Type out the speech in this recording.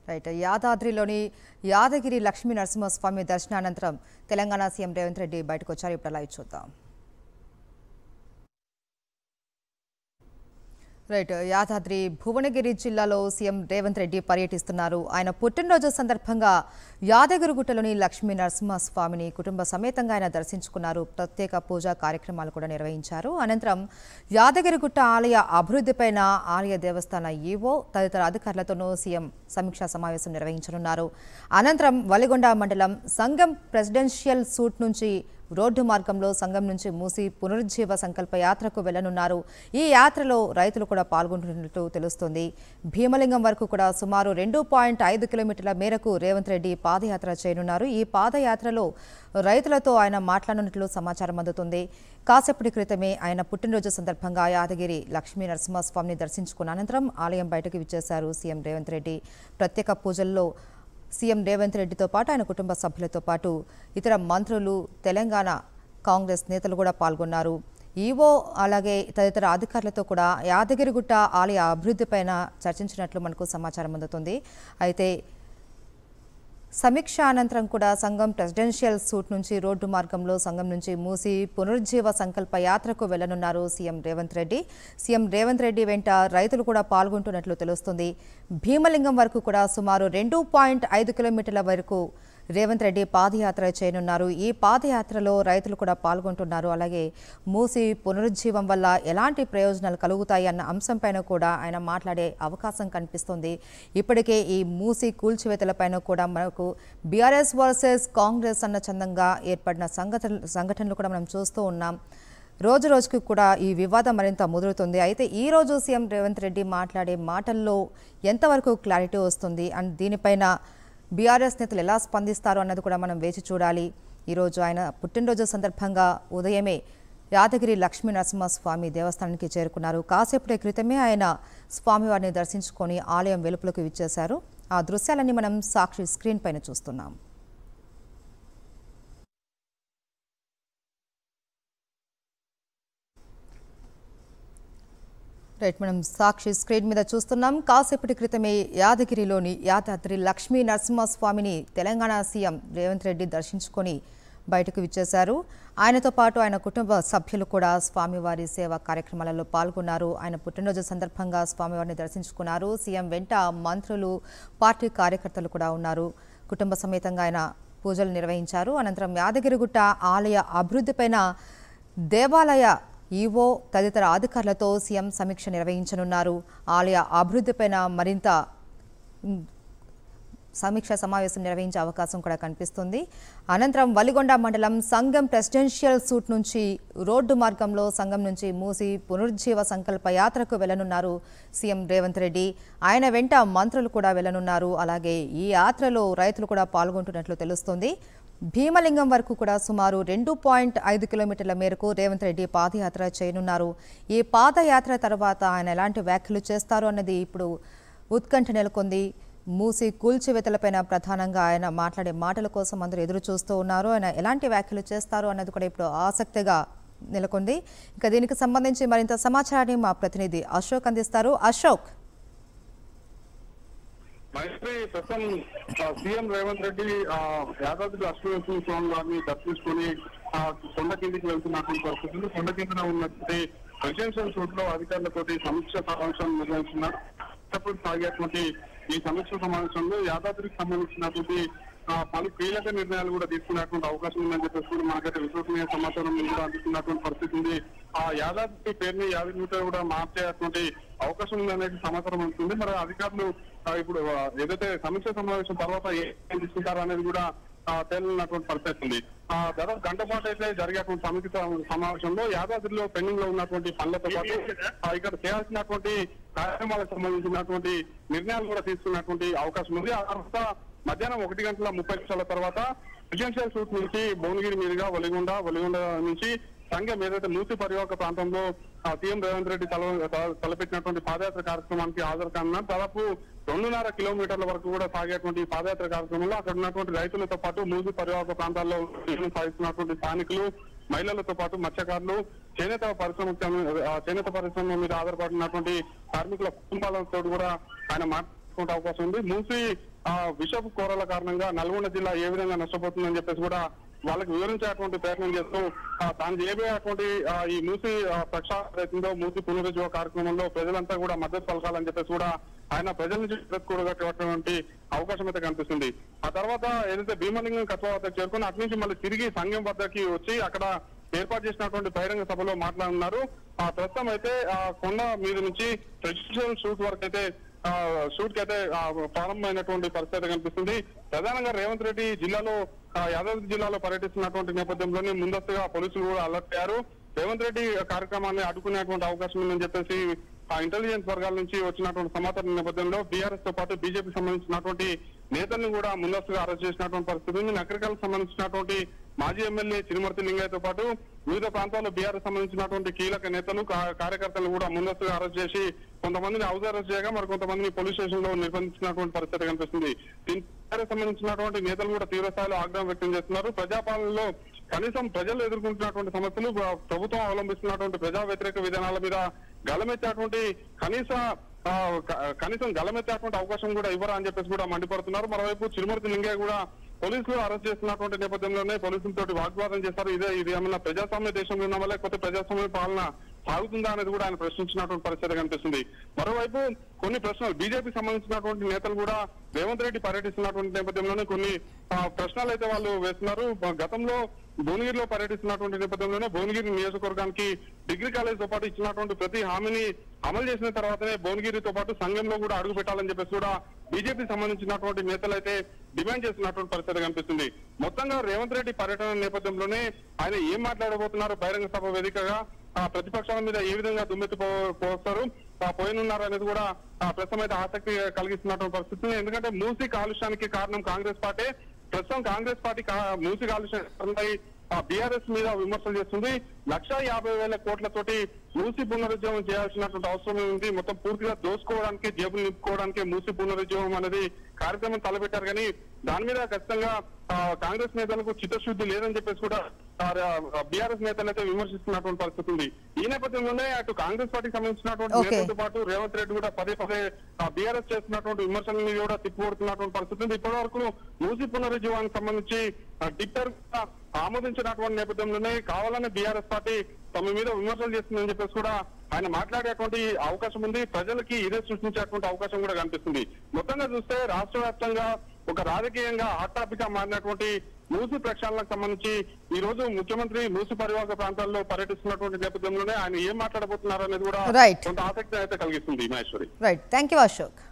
Right యాదాద్రిలోని యాదగిరి లక్ష్మీ నరసింహస్వామి దర్శనానంతరం Telangana CM Revanth Reddy బయటకు వచ్చారు. ఇప్పుడు లైవ్ చూద్దాం. రైట్ యాదాద్రి భువనగిరి జిల్లాలో సీఎం రేవంత్ రెడ్డి పర్యటిస్తున్నారు. ఆయన పుట్టినరోజు సందర్భంగా యాదగిరిగుట్టలోని లక్ష్మీ నరసింహస్వామిని కుటుంబ సమేతంగా ఆయన దర్శించుకున్నారు. ప్రత్యేక పూజా కార్యక్రమాలు కూడా నిర్వహించారు. అనంతరం యాదగిరిగుట్ట ఆలయ అభివృద్ధిపైన ఆలయ దేవస్థాన ఈవో తదితర అధికారులతోనూ సీఎం సమీక్షా సమావేశం నిర్వహించనున్నారు. అనంతరం వలిగొండ మండలం సంగం ప్రెసిడెన్షియల్ సూట్ నుంచి రోడ్డు మార్గంలో సంగం నుంచి మూసి పునరుజ్జీవ సంకల్ప యాత్రకు వెళ్లనున్నారు. ఈ యాత్రలో రైతులు కూడా పాల్గొంటున్నట్లు తెలుస్తోంది. భీమలింగం వరకు కూడా సుమారు 2.5 కిలోమీటర్ల మేరకు రేవంత్ రెడ్డి పాదయాత్ర చేయనున్నారు. ఈ పాదయాత్రలో రైతులతో ఆయన మాట్లాడనున్నట్లు సమాచారం అందుతుంది. కాసేపటి క్రితమే ఆయన పుట్టినరోజు సందర్భంగా యాదగిరి లక్ష్మీ నరసింహస్వామిని దర్శించుకున్న అనంతరం ఆలయం బయటకు విచ్చేశారు సీఎం రేవంత్ రెడ్డి. ప్రత్యేక పూజల్లో సీఎం రేవంత్ రెడ్డితో పాటు ఆయన కుటుంబ సభ్యులతో పాటు ఇతర మంత్రులు, తెలంగాణ కాంగ్రెస్ నేతలు కూడా పాల్గొన్నారు. ఈవో అలాగే తదితర అధికారులతో కూడా యాదగిరిగుట్ట ఆలయ అభివృద్ధిపైన చర్చించినట్లు మనకు సమాచారం అందుతుంది. అయితే సమీక్ష అనంతరం కూడా సంగం ప్రెసిడెన్షియల్ సూట్ నుంచి రోడ్డు మార్గంలో సంగం నుంచి మూసి పునరుజ్జీవ సంకల్ప యాత్రకు వెళ్లనున్నారు సీఎం రేవంత్ రెడ్డి. సీఎం రేవంత్ రెడ్డి వెంట రైతులు కూడా పాల్గొంటున్నట్లు తెలుస్తుంది. భీమలింగం వరకు కూడా సుమారు 2.5 కిలోమీటర్ల వరకు రేవంత్ రెడ్డి పాదయాత్ర చేయనున్నారు. ఈ పాదయాత్రలో రైతులు కూడా పాల్గొంటున్నారు. అలాగే మూసి పునరుజ్జీవం వల్ల ఎలాంటి ప్రయోజనాలు కలుగుతాయి అన్న అంశంపైన కూడా ఆయన మాట్లాడే అవకాశం కనిపిస్తుంది. ఇప్పటికే ఈ మూసి కూల్చివేతలపైన కూడా మనకు బీఆర్ఎస్ వర్సెస్ కాంగ్రెస్ అన్న చందంగా ఏర్పడిన సంఘటనలు కూడా మనం చూస్తూ ఉన్నాం. రోజు రోజుకి కూడా ఈ వివాదం మరింత ముదురుతుంది. అయితే ఈ రోజు సీఎం రేవంత్ రెడ్డి మాట్లాడే మాటల్లో ఎంతవరకు క్లారిటీ వస్తుంది అండ్ దీనిపైన బీఆర్ఎస్ నేతలు ఎలా స్పందిస్తారు అన్నది కూడా మనం వేచి చూడాలి. ఈరోజు ఆయన పుట్టినరోజు సందర్భంగా ఉదయమే యాదగిరి లక్ష్మీ నరసింహస్వామి దేవస్థానానికి చేరుకున్నారు. కాసేపటి క్రితమే ఆయన స్వామివారిని దర్శించుకొని ఆలయం వెలుపలకు విచ్చేశారు. ఆ దృశ్యాలన్నీ మనం సాక్షి స్క్రీన్ పైన చూస్తున్నాం. రైట్, మనం సాక్షి స్క్రీన్ మీద చూస్తున్నాం. కాసేపటి క్రితమే యాదగిరిలోని యాదాద్రి లక్ష్మీ నరసింహస్వామిని తెలంగాణ సీఎం రేవంత్ రెడ్డి దర్శించుకొని బయటకు విచ్చేశారు. ఆయనతో పాటు ఆయన కుటుంబ సభ్యులు కూడా స్వామివారి సేవా కార్యక్రమాలలో పాల్గొన్నారు. ఆయన పుట్టినరోజు సందర్భంగా స్వామివారిని దర్శించుకున్నారు. సీఎం వెంట మంత్రులు, పార్టీ కార్యకర్తలు కూడా ఉన్నారు. కుటుంబ సమేతంగా ఆయన పూజలు నిర్వహించారు. అనంతరం యాదగిరిగుట్ట ఆలయ అభివృద్ధిపైన దేవాలయ ఈవో తదితర అధికారులతో సీఎం సమీక్ష నిర్వహించనున్నారు. ఆలయ అభివృద్ధిపైన మరింత సమీక్ష సమావేశం నిర్వహించే అవకాశం కూడా కనిపిస్తుంది. అనంతరం వలిగొండ మండలం సంగం ప్రెసిడెన్షియల్ సూట్ నుంచి రోడ్డు మార్గంలో సంగం నుంచి మూసి పునరుజ్జీవ సంకల్ప యాత్రకు వెళ్లనున్నారు సీఎం రేవంత్ రెడ్డి. ఆయన వెంట మంత్రులు కూడా వెళ్లనున్నారు. అలాగే ఈ యాత్రలో రైతులు కూడా పాల్గొంటున్నట్లు తెలుస్తోంది. భీమలింగం వరకు కూడా సుమారు 2.5 కిలోమీటర్ల మేరకు రేవంత్ రెడ్డి పాదయాత్ర చేయనున్నారు. ఈ పాదయాత్ర తర్వాత ఆయన ఎలాంటి వ్యాఖ్యలు చేస్తారు అన్నది ఇప్పుడు ఉత్కంఠ నెలకొంది. మూసి కూల్చివేతలపైన ప్రధానంగా ఆయన మాట్లాడే మాటల కోసం అందరూ ఎదురు చూస్తూ ఉన్నారు. ఆయన ఎలాంటి వ్యాఖ్యలు చేస్తారు అన్నది కూడా ఇప్పుడు ఆసక్తిగా నెలకొంది. ఇక దీనికి సంబంధించి మరింత సమాచారాన్ని మా ప్రతినిధి అశోక్ అందిస్తారు. అశోక్, మైత్రి ప్రస్తుతం సీఎం రేవంత్ రెడ్డి యాదాద్రి లక్ష్మీ స్వామి వారిని దర్శించుకుని కొండ కిందికి వెళ్తున్నటువంటి పరిస్థితులు. కొండ కింద ఉన్నటువంటి ప్రెసిడెన్షియల్ సూట్ లో అధికారులతో సమీక్ష సమావేశం నిర్వహిస్తున్నారు. సాగేటువంటి ఈ సమీక్ష సమావేశంలో యాదాద్రికి సంబంధించినటువంటి పలు కీలక నిర్ణయాలు కూడా తీసుకునేటువంటి అవకాశం ఉందని చెప్పేసి కూడా మనకైతే విశ్వసనీయ సమాచారం కూడా అందుతున్నటువంటి పరిస్థితి ఉంది. ఆ యాదాద్రి పేరుని యాదగిరిగుట్ట కూడా మార్చేటువంటి అవకాశం ఉందనేది సమాచారం ఉంటుంది. మరి అధికారులు ఇప్పుడు ఏదైతే సమీక్ష సమావేశం తర్వాత ఏం తీసుకుంటారో అనేది కూడా తేలినటువంటి పరిస్థితి ఉంది. దాదాపు గంట పాటు అయితే జరిగేటువంటి సమీక్ష సమావేశంలో యాదాద్రిలో పెండింగ్ లో ఉన్నటువంటి పనులతో పాటు ఇక్కడ చేయాల్సినటువంటి కార్యక్రమాలకు సంబంధించినటువంటి నిర్ణయాలు కూడా తీసుకున్నటువంటి అవకాశం ఉంది. ఆ తర్వాత మధ్యాహ్నం 1:30 తర్వాత ప్రెసిడెన్షియల్ సూట్ నుంచి భువనగిరి మీదుగా వలిగొండ నుంచి సంఘం ఏదైతే మూసి పరివాహక ప్రాంతంలో సీఎం రేవంత్ రెడ్డి తలపెట్టినటువంటి పాదయాత్ర కార్యక్రమానికి హాజరు కానున్నారు. దాదాపు 2.5 కిలోమీటర్ల వరకు కూడా సాగేటువంటి పాదయాత్ర కార్యక్రమంలో అక్కడ ఉన్నటువంటి రైతులతో పాటు మూసి పరివాహక ప్రాంతాల్లో సాగిస్తున్నటువంటి స్థానికులు, మహిళలతో పాటు మత్స్యకారులు, చేనేత పరిశ్రమ మీద ఆధారపడినటువంటి కార్మికుల కుటుంబాలతో కూడా ఆయన మాట్లాడుకునే అవకాశం ఉంది. మూసి విషపు కోరల కారణంగా నల్గొండ జిల్లా ఏ విధంగా నష్టపోతుందని చెప్పేసి కూడా వాళ్ళకి వివరించేటువంటి ప్రయత్నం చేస్తూ తాను చేయబోయేటువంటి ఈ మూసి ప్రక్షాళన మూసి పునరుజ్జీవ కార్యక్రమంలో ప్రజలంతా కూడా మద్దతు పలకాలని చెప్పేసి కూడా ఆయన ప్రజల నుంచి కూడగట్టేటువంటి అవకాశం అయితే కనిపిస్తుంది. ఆ తర్వాత ఏదైతే భీమలింగం కత్వా వద్ద చేరుకుని అటు నుంచి మళ్ళీ తిరిగి సంఘం వద్దకి వచ్చి అక్కడ ఏర్పాటు చేసినటువంటి బహిరంగ సభలో మాట్లాడుతున్నారు. ప్రస్తుతం అయితే కొండ మీద నుంచి ప్రెసిడెన్షియల్ షూట్ వరకు అయితే షూట్ కి అయితే ప్రారంభమైనటువంటి పరిస్థితి కనిపిస్తుంది. ప్రధానంగా రేవంత్ రెడ్డి జిల్లాలో యాదాద్రి జిల్లాలో పర్యటిస్తున్నటువంటి నేపథ్యంలోనే ముందస్తుగా పోలీసులు కూడా అలర్ట్ అయ్యారు. రేవంత్ రెడ్డి కార్యక్రమాన్ని అడ్డుకునేటువంటి అవకాశం ఉందని చెప్పేసి ఇంటెలిజెన్స్ వర్గాల నుంచి వచ్చినటువంటి సమాచారం నేపథ్యంలో బీఆర్ఎస్ తో పాటు బీజేపీ సంబంధించినటువంటి నేతలను కూడా ముందస్తుగా అరెస్ట్ చేసినటువంటి పరిస్థితి ఉంది. నగరికలకు సంబంధించినటువంటి మాజీ ఎమ్మెల్యే చిరుమర్తి లింగయ్యతో పాటు వివిధ ప్రాంతాల్లో బీఆర్ఎస్ సంబంధించినటువంటి కీలక నేతలు కార్యకర్తలు కూడా ముందస్తుగా అరెస్ట్ చేసి కొంతమందిని హౌస్ అరెస్ట్ చేయగా మరి కొంతమందిని పోలీస్ స్టేషన్ లో నిర్బంధించినటువంటి పరిస్థితి కనిపిస్తుంది. దీనికి సంబంధించినటువంటి నేతలు కూడా తీవ్ర స్థాయిలో ఆగ్రహం వ్యక్తం చేస్తున్నారు. ప్రజాపాలనలో కనీసం ప్రజలు ఎదుర్కొంటున్నటువంటి సమస్యలు ప్రభుత్వం అవలంబిస్తున్నటువంటి ప్రజా వ్యతిరేక విధానాల మీద గలమెత్తేటువంటి కనీసం గలమెత్తేటువంటి అవకాశం కూడా ఇవ్వరా అని చెప్పేసి కూడా మండిపడుతున్నారు. మరోవైపు చిరుమర్తి లింగయ్య కూడా పోలీసులు అరెస్ట్ చేస్తున్నటువంటి నేపథ్యంలోనే పోలీసులతో వాగ్వాదం చేస్తారు. ఇది ఏమన్నా ప్రజాస్వామ్య దేశంలో ఉన్నామా లేకపోతే ప్రజాస్వామ్య పాలన సాగుతుందా అనేది కూడా ఆయన ప్రశ్నించినటువంటి పరిస్థితి కనిపిస్తుంది. మరోవైపు కొన్ని ప్రశ్నలు బీజేపీ సంబంధించినటువంటి నేతలు కూడా రేవంత్ రెడ్డి పర్యటిస్తున్నటువంటి నేపథ్యంలోనే కొన్ని ప్రశ్నలు అయితే వాళ్ళు వేస్తున్నారు. గతంలో భువనగిరిలో పర్యటిస్తున్నటువంటి నేపథ్యంలోనే భువనగిరి నియోజకవర్గానికి డిగ్రీ కాలేజ్ తో పాటు ఇచ్చినటువంటి ప్రతి హామీని అమలు చేసిన తర్వాతనే భువనగిరితో పాటు సంఘంలో కూడా అడుగు పెట్టాలని చెప్పేసి కూడా బీజేపీ సంబంధించినటువంటి నేతలు అయితే డిమాండ్ చేస్తున్నటువంటి పరిస్థితి కనిపిస్తుంది. మొత్తంగా రేవంత్ రెడ్డి పర్యటన నేపథ్యంలోనే ఆయన ఏం మాట్లాడబోతున్నారు, బహిరంగ సభ వేదికగా ప్రతిపక్షాల మీద ఏ విధంగా దుమ్మెత్తి పోస్తారు పోయినున్నారు అనేది కూడా ప్రస్తుతం అయితే ఆసక్తి కలిగిస్తున్నటువంటి పరిస్థితి. ఎందుకంటే మూసి కాలుష్యానికి కారణం కాంగ్రెస్ పార్టీ. ప్రస్తుతం కాంగ్రెస్ పార్టీ మూసి కాలుష్యం బీఆర్ఎస్ మీద విమర్శలు చేస్తుంది. 1,50,000 కోట్లతోటి మూసి పునరుద్యమం చేయాల్సినటువంటి అవసరం ఉంది. మొత్తం పూర్తిగా దోసుకోవడానికి జేబులు నింపుకోవడానికి మూసి పునరుద్యమం అనేది కార్యక్రమం తలపెట్టారు. కానీ దాని మీద ఖచ్చితంగా కాంగ్రెస్ నేతలకు చిత్తశుద్ధి లేదని చెప్పేసి కూడా బీఆర్ఎస్ నేతలు అయితే విమర్శిస్తున్నటువంటి పరిస్థితి ఉంది. ఈ నేపథ్యంలోనే అటు కాంగ్రెస్ పార్టీకి సంబంధించినటువంటి నేతలతో పాటు రేవంత్ రెడ్డి కూడా పదే బీఆర్ఎస్ చేస్తున్నటువంటి విమర్శలని కూడా తిప్పికొడుతున్నటువంటి పరిస్థితి ఉంది. ఇప్పటి వరకు మూసి పునరుజ్జీవానికి సంబంధించి డిక్టర్ ఆమోదించినటువంటి నేపథ్యంలోనే కావాలని బీఆర్ఎస్ పార్టీ తమ మీద విమర్శలు చేస్తుందని చెప్పేసి కూడా ఆయన మాట్లాడేటువంటి అవకాశం ఉంది. ప్రజలకి ఇదే సృష్టించేటువంటి అవకాశం కూడా కనిపిస్తుంది. మొత్తంగా చూస్తే రాష్ట్ర వ్యాప్తంగా ఒక రాజకీయంగా హాట్ టాపిక్ గా మారినటువంటి మూసి ప్రక్షాళనకు సంబంధించి ఈ రోజు ముఖ్యమంత్రి మూసి పరివాహక ప్రాంతాల్లో పర్యటిస్తున్నటువంటి నేపథ్యంలోనే ఆయన ఏం మాట్లాడబోతున్నారు అనేది కూడా కొంత ఆసక్తి అయితే కలిగిస్తుంది. Maheshwari. Right, thank you Ashok.